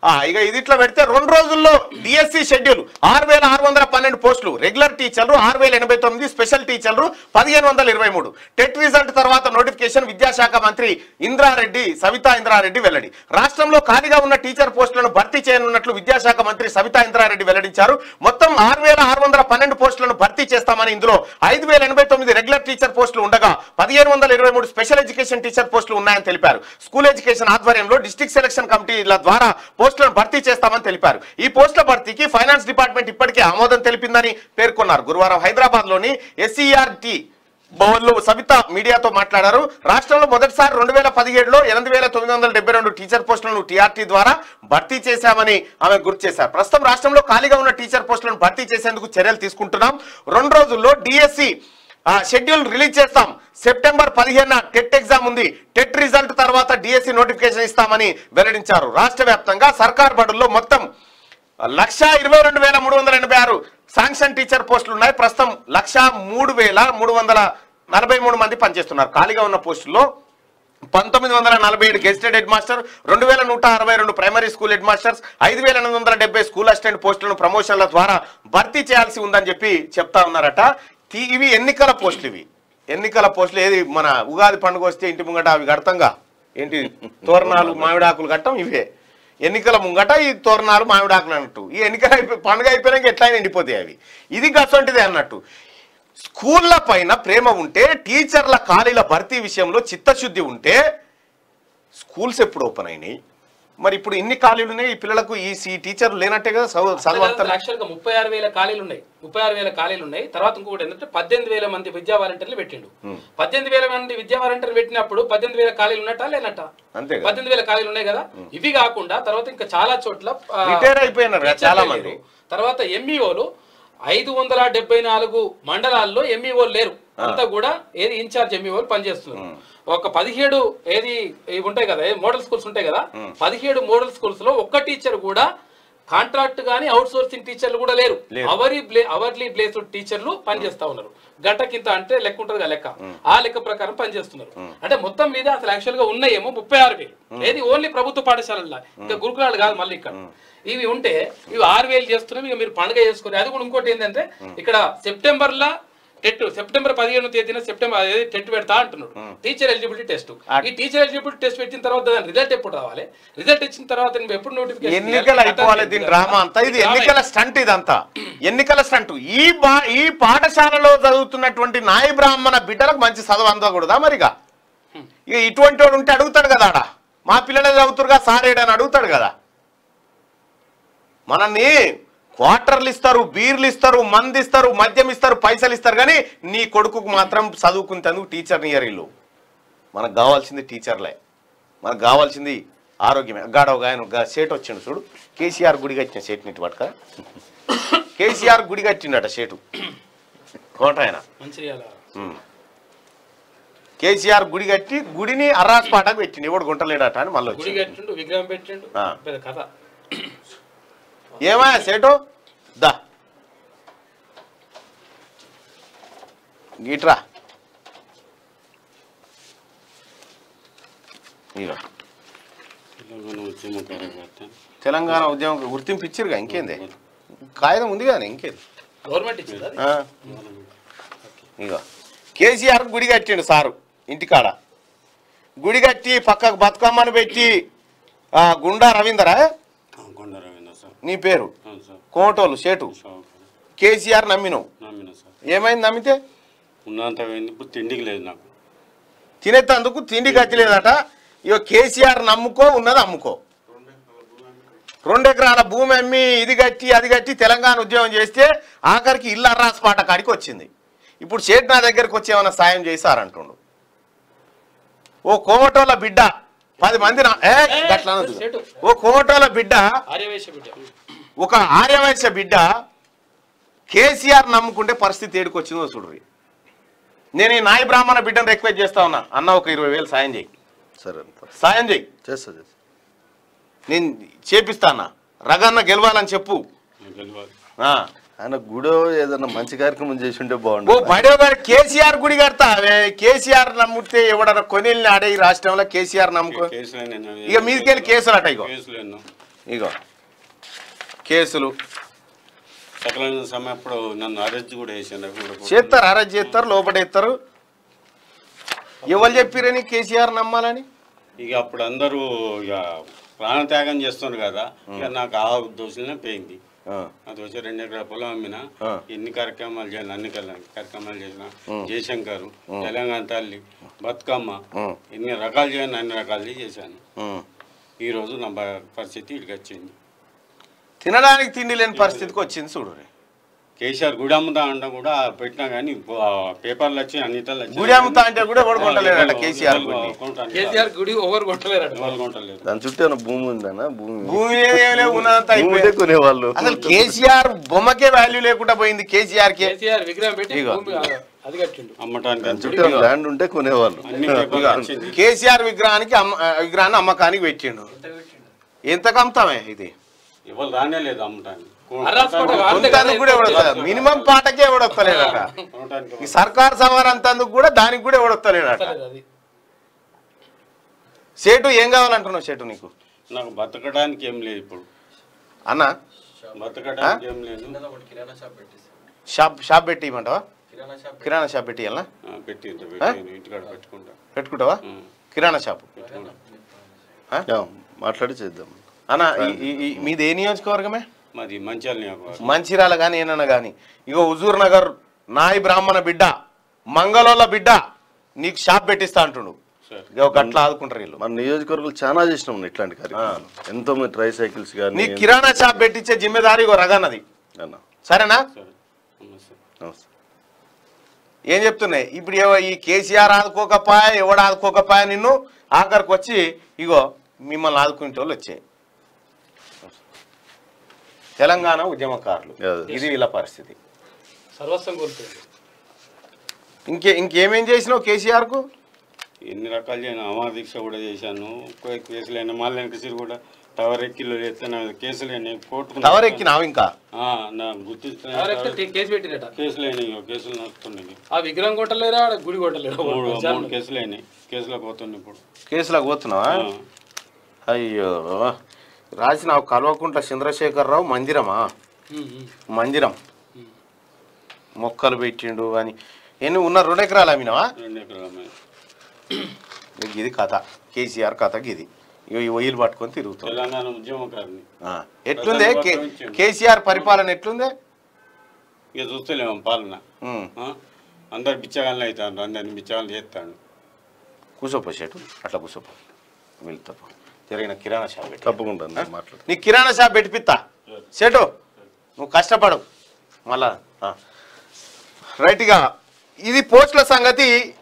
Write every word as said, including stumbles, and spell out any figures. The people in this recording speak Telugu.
ఇక ఇది ఇట్లా పెడితే రెండు రోజుల్లో డిఎస్సి షెడ్యూల్ ఆరు వేల ఆరు వందల పన్నెండు పోస్టులు, రెగ్యులర్ టీచర్లు ఆరు వేల ఎనభై తొమ్మిది, స్పెషల్ టీచర్లు పదిహేను వందల ఇరవై మూడు. టెట్ రిజల్ట్ తర్వాత నోటిఫికేషన్ విద్యాశాఖ మంత్రి ఇంద్రారెడ్డి సవితా ఇంద్రారెడ్డి వెల్లడి. రాష్ట్రంలో ఖాళీగా ఉన్న టీచర్ పోస్టులను భర్తీ చేయనున్నట్లు విద్యాశాఖ మంత్రి సవితా ఇంద్రారెడ్డి వెల్లడించారు. మొత్తం ఆరు వేల ఆరు వందల పన్నెండు పోస్టులను భర్తీ చేస్తామని, ఇందులో ఐదు వేల ఎనభై తొమ్మిది రెగ్యులర్ టీచర్ పోస్టులు ఉండగా పదిహేను వందల ఇరవై మూడు స్పెషల్ ఎడ్యుకేషన్ టీచర్ పోస్టులు ఉన్నాయని తెలిపారు. స్కూల్ ఎడ్యుకేషన్ ఆధ్వర్యంలో డిస్ట్రిక్ట్ సెలక్షన్ కమిటీల ద్వారా పోస్టులను భర్తీ చేస్తామని తెలిపారు. ఈ పోస్టుల భర్తీకి ఫైనాన్స్ డిపార్ట్మెంట్ ఇప్పటికే ఆమోదం తెలిపిందని పేర్కొన్నారు. గురువారం హైదరాబాద్ లోని ఎస్సీఆర్టీ భవన్లో సవిత మీడియాతో మాట్లాడారు. రాష్ట్రంలో మొదటిసారి రెండు వేల పదిహేడులో ఎనిమిది వేల తొమ్మిది వందల డెబ్బై రెండు టీచర్ పోస్టులను టీఆర్టీ ద్వారా భర్తీ చేశామని ఆమె గుర్తు చేశారు. ప్రస్తుతం రాష్ట్రంలో ఖాళీగా ఉన్న టీచర్ పోస్టులను భర్తీ చేసేందుకు చర్యలు తీసుకుంటున్నాం. రెండు రోజుల్లో డిఎస్సి షెడ్యూల్ రిలీజ్ చేస్తాం. సెప్టెంబర్ పదిహేనున టెట్ ఎగ్జామ్ ఉంది. టెట్ రిజల్ట్ తర్వాత డిఎస్సి నోటిఫికేషన్ ఇస్తామని వెల్లడించారు. రాష్ట్ర వ్యాప్తంగా సర్కార్ బడుల్లో మొత్తం లక్ష ఇరవై రెండు వేల మూడు వందల ఎనభై ఆరు శాంక్షన్ టీచర్ పోస్టులు ఉన్నాయి. ప్రస్తుతం లక్ష మూడు వేల మూడు వందల నలభై మూడు మంది పనిచేస్తున్నారు. ఖాళీగా ఉన్న పోస్టుల్లో పంతొమ్మిది వందల నలభై ఏడు గెజిటెడ్ హెడ్ మాస్టర్, రెండు వేల నూట అరవై రెండు ప్రైమరీ స్కూల్ హెడ్ మాస్టర్స్, ఐదు వేల ఎనిమిది వందల డెబ్బై స్కూల్ అసిస్టెంట్ పోస్టులను ప్రమోషన్ల ద్వారా భర్తీ చేయాల్సి ఉందని చెప్పి చెప్తా ఉన్నారట. ఇవి ఎన్నికల పోస్టులు, ఇవి ఎన్నికల పోస్టులు. ఏది మన ఉగాది పండుగ వస్తే ఇంటి ముంగట అవి కడతంగా, ఏంటి తోరణాలు మామిడాకులు కట్టం, ఇవే ఎన్నికల ముంగట ఈ తోరణాలు మామిడాకులు అన్నట్టు. ఈ ఎన్నికల పండుగ అయిపోయినాక ఎట్లయినా ఎండిపోతాయి అవి. ఇది గసంటిదే అన్నట్టు. స్కూళ్ళ పైన ప్రేమ ఉంటే, టీచర్ల ఖాళీల భర్తీ విషయంలో చిత్తశుద్ధి ఉంటే స్కూల్స్ ఎప్పుడు ఓపెన్ అయినాయి? మరి ఇప్పుడు ఇన్ని ఖాళీలు ఉన్నాయి ఈ పిల్లలకు, ఈ టీచర్లు లేనట్టే కదా యాక్చువల్గా ముప్పై ఆరు వేల ఖాళీలు ఉన్నాయి ముప్పై ఆరు వేల ఖాళీలు ఉన్నాయి తర్వాత ఇంకొకటి ఏంటంటే పద్దెనిమిది వేల మంది విద్యా వాలంటీర్లు పెట్టిండు. పద్దెనిమిది వేల మంది విద్యా వాలంటీర్లు పెట్టినప్పుడు పద్దెనిమిది వేల ఖాళీలు ఉన్నట్టా లేనట్ట? పద్దెనిమిది వేల ఖాళీలు ఉన్నాయి కదా. ఇవి కాకుండా తర్వాత ఇంకా చాలా చోట్ల రిటైర్ అయిపోయినారు చాలా మంది. తర్వాత ఎంఈఓలు ఐదు వందల డెబ్బై నాలుగు మండలాల్లో ఎంఈఓలు లేరు. అంతా కూడా ఏది ఇన్ఛార్జ్ ఎంఈఓలు పనిచేస్తున్నారు. ఒక పదిహేడు ఏది ఇవి ఉంటాయి కదా, మోడల్ స్కూల్స్ ఉంటాయి కదా, పదిహేడు మోడల్ స్కూల్స్ లో ఒక్క టీచర్ కూడా కాంట్రాక్ట్ గానీ అవుట్ సోర్సింగ్ టీచర్లు కూడా లేరు. అవరీ అవర్లీ ప్లేస్డ్ టీచర్లు పనిచేస్తా ఉన్నారు. గంటకింత అంటే లెక్క ఉంటుంది కదా, లెక్క ఆ లెక్క ప్రకారం పనిచేస్తున్నారు. అంటే మొత్తం మీద అసలు యాక్చువల్ గా ఉన్నాయేమో ముప్పై ఆరు వేలు ఏది ఓన్లీ ప్రభుత్వ పాఠశాలల్లో, ఇంకా గురుకులాలు కాదు. మళ్ళీ ఇక్కడ ఇవి ఉంటే ఇవి ఆరు వేలు చేస్తున్నాం. ఇక మీరు పండుగ చేసుకుని అది కూడా ఇంకోటి ఏంటంటే ఇక్కడ సెప్టెంబర్ లా టెట్ సెప్టెంబర్ పదిహేను తేదీన సెప్టెంబర్ టెట్ పెడతా అంటున్నాడు. Teacher eligibility test. ఈ టీచర్ ఎలిజిబిలిటీ టెస్ట్ పెట్టిన తర్వాత దాని రిజల్ట్ ఎప్పుడు రావాలి? రిజల్ట్ ఇచ్చిన తర్వాత నువ్వు ఎప్పుడు నోటిఫికేషన్? ఎన్నికలు అయిపోవాలి. దీని డ్రామా అంతా ఇది ఎన్నికల స్టంట్. ఇదంతా ఎన్నికల స్టంట్. ఈ బా ఈ పాఠశాలలో చదువుతున్నటువంటి నాయ బ్రాహ్మణ బిడ్డలకు మంచి చదువు అందకూడదా? మరిగా ఇక ఇటువంటి వాడు ఉంటే అడుగుతాడు కదా, ఆడ మా పిల్లలే చదువుతురుగా సారేడని అడుగుతాడు కదా. మనల్ని క్వార్టర్లు ఇస్తారు, బీర్లు ఇస్తారు, మంది ఇస్తారు, మద్యం ఇస్తారు, పైసలు ఇస్తారు, కానీ నీ కొడుకుకు మాత్రం చదువుకుంటేందుకు టీచర్ని ఇయరీలు. మనకు కావాల్సింది టీచర్లే, మనకు కావాల్సింది ఆరోగ్యమే. గాడవ ఆయన సేటు వచ్చిండు చూడు, కేసీఆర్ గుడి కట్టిన సేటు నీటి పట్టుక కేసీఆర్ గుడి కట్టిండట సేటు కోట ఆయన. కేసీఆర్ గుడి కట్టి గుడిని అర్రాస్ పాటకు పెట్టిండు. ఎవడు గుంటలేడట అని మళ్ళీ వచ్చి ఏమా సేటు దా గీట్రా తెలంగాణ ఉద్యమం గుర్తింపు ఇచ్చిరుగా, ఇంకేంది కాగితం ఉంది కదా, ఇంకేంది గవర్నమెంట్ ఇచ్చింది. ఇక కేసీఆర్ గుడి కట్టిండు సారు ఇంటికాడ. గుడి కట్టి పక్కకు బతుకమ్మని పెట్టి గుండా రవీందరా నీ పేరు కోటోలు సేటు కేసీఆర్ నమ్మినవు. ఏమైంది నమ్మితే? తిండికి లేదు నాకు, తినేందుకు తిండి గతిలేదట. ఇక కేసీఆర్ నమ్ముకో, ఉన్నది అమ్ముకో. రెండు ఎకరాల భూమి అమ్మి ఇది కట్టి అది కట్టి తెలంగాణ ఉద్యమం చేస్తే ఆఖరికి ఇల్లు అర్రాస్ పాట కాడికి వచ్చింది. ఇప్పుడు సేటు నా దగ్గరికి వచ్చి ఏమైనా సాయం చేశారంటుండు. ఓ కోమటోళ్ళ బిడ్డ పది మంది గట్లా ఓ కోమటోళ్ళ బిడ్డ ఒక ఆర్యవైశ్య బిడ్డ కేసీఆర్ నమ్ముకుంటే పరిస్థితి ఏడుకొచ్చిందో చూడ్రి. నేను ఈ నాయ బ్రాహ్మణ బిడ్డను రిక్వెస్ట్ చేస్తా ఉన్నా, అన్న ఒక ఇరవై వేలు సాయం చేయి. సరే సాయం చేయి, చేస్తా చేస్తా నేను చేపిస్తానా. రగన్న గెలవాలని చెప్పు. ఆయన గుడో ఏదన్నా మంచి కార్యక్రమం చేసి ఉంటే బాగుండు. ఓ బడో గారు కేసీఆర్ గుడి కడతా. కేసీఆర్ నమ్ముతే ఎవడన్నా కొనిల్ని ఆడే ఈ రాష్ట్రంలో కేసీఆర్ నమ్ముకో. ఇక మీదికెళ్ళి కేసులు అట. ఇగో ఇగో కేసులు సకలైన సమయం అప్పుడు నన్ను అరెస్ట్ కూడా చేశాను. చేస్తారు, అరెస్ట్ చేస్తారు, లోపడేస్తారు. ఎవరు చెప్పిరని కేసీఆర్ నమ్మాలని? ఇక అప్పుడు అందరూ ఇక ప్రాణత్యాగం చేస్తున్నారు కదా, ఇక నాకు ఆ దోషులనే పోయింది. అది వచ్చి రెండు ఎకరాల పొలం అమ్మిన, ఎన్ని కార్యక్రమాలు చేయాలి, అన్ని కార్యక్రమాలు చేసిన, జయశంకర్, తెలంగాణ తల్లి, బతుకమ్మ, ఎన్ని రకాలు చేయాలి అన్ని రకాలు చేశాను. ఈరోజు నా పరిస్థితి ఇక్కడికి వచ్చింది. తినడానికి తిండి లేని పరిస్థితికి వచ్చింది చూడు. కేసీఆర్ గుడి అమ్ముతా అంటే కూడా పెట్టినా కానీ పేపర్లు వచ్చి అన్నిటలు వచ్చి గుడి అమ్ముతా అంటే కూడా ఎవరు కొంటలేరట కేసీఆర్ కేసీఆర్ గుడి ఎవరు కొంటలేరట. కొంటలేదు. దాని చుట్టూ భూమి ఉందనా? భూమి భూమి ఉన్నంత కొనేవాళ్ళు. అసలు కేసీఆర్ బొమ్మకే వాల్యూ లేకుండా పోయింది. కేసీఆర్ కేసీఆర్ విగ్రహం పెట్టి అది కట్టిండు అమ్మటానికి చుట్టూ ల్యాండ్ ఉంటే కొనేవాళ్ళు. కేసీఆర్ విగ్రహానికి విగ్రహాన్ని అమ్మకానికి పెట్టిండు. ఎంతకు అమ్ముతామే ఇది? ఎవరు రానే లేదు అమ్మటానికి. మినిమం పాటకే ఎవడొస్తలేడట. ఈ సర్కార్ సవార్ అంతందుకు కూడా దానికి కూడా ఎవడొస్తలేడట. సేటు ఏం కావాలంటున్నావు సేటు? నీకు నాకు బతకడానికి ఏం లేదు ఇప్పుడు అన్న. బతకడానికి ఏం లేదు. షాప్ షాప్ పెట్టి ఇవ్వమంటావా? కిరాణా షాప్ పెట్టి పెట్టి ఇంటికాడ పెట్టుకుంటా. పెట్టుకుంటావా కిరాణా షాపు? మాట్లాడి చేద్దాం అన్న. మీది ఏ నియోజకవర్గమే? మాది మంచిర్యాల నియోజకవర్గం. మంచిర్యాల కానీ ఏనన్నా కానీ ఇగో హుజూర్ నగర్ నాయి బ్రాహ్మణ బిడ్డ, మంగళోళ్ళ బిడ్డ నీకు షాప్ పెట్టిస్తా అంటుండు. గట్లా ఆదుకుంటారు వీళ్ళు. మన నియోజకవర్గాలు చాలా చేసినాం ఇట్లాంటి కార్యక్రమాలు. ఎంతో మంది ట్రై సైకిల్స్ కానీ. నీ కిరాణా షాప్ పెట్టించే జిమ్మేదారి ఇగో రగన్నది. సరేనా? ఏం చెప్తున్నాయి ఇప్పుడు? ఈ కేసీఆర్ ఆదుకోకపోయా, ఎవడు ఆదుకోకపోయా నిన్ను, ఆఖరికి వచ్చి ఇగో మిమ్మల్ని ఆదుకునే వాళ్ళు వచ్చాయి తెలంగాణ ఉద్యమకారులు. ఇది వీళ్ళ పరిస్థితి. సర్వస్వం కోల్పోయింది. ఇంకే ఇంకేమేం చేసినావు కేసీఆర్ కు? ఎన్ని రకాలు చేయను. అమర దీక్ష కూడా చేశాను. కేసులు అయినా మళ్ళీ వెనకసిరి కూడా టవర్ ఎక్కిలో ఎత్తున కేసులు అయినాయి. కోర్టు టవర్ ఎక్కినావు ఇంకా? నాకు గుర్తు కేసు పెట్టినట. కేసులు అయినాయి. కేసులు నడుస్తున్నాయి. ఆ విగ్రహం కొట్టలేరా, గుడి కొట్టలేరా? మూడు కేసులు అయినాయి. కేసులకు పోతున్నాయి ఇప్పుడు. కేసులకు పోతున్నావా? అయ్యో రాసినావు. కల్వకుంట్ల చంద్రశేఖరరావు మందిరమా? మందిరం మొక్కలు పెట్టిండు అని. ఎన్ని ఉన్న రెండు ఎకరాలు అమ్మినావా? రెండు ఎకరాలు. ఇది కథ, కేసీఆర్ కథ ఇది. ఈ ఒయ్యిలు పట్టుకొని తిరుగుతుంది. తెలంగాణ ఉద్యమకారిని. ఎట్లుందే కేసీఆర్ పరిపాలన? ఎట్లుందే ఇక చూస్తలేము పాలన. అందరు బిచ్చగాళ్ళు అవుతాను, అందరిని బిచ్చగాళ్ళు చేస్తాను. కూర్చోపో షేటు, అట్లా కూర్చోపో. వెళ్తా జరిగిన కిరాణా షాప్ పెట్టి తప్పకుండా మాట్లాడు. నీ కిరాణా షాప్ పెట్టిపిత్తా షేటు, నువ్వు కష్టపడు మళ్ళా. రైట్గా ఇది పోస్టుల సంగతి.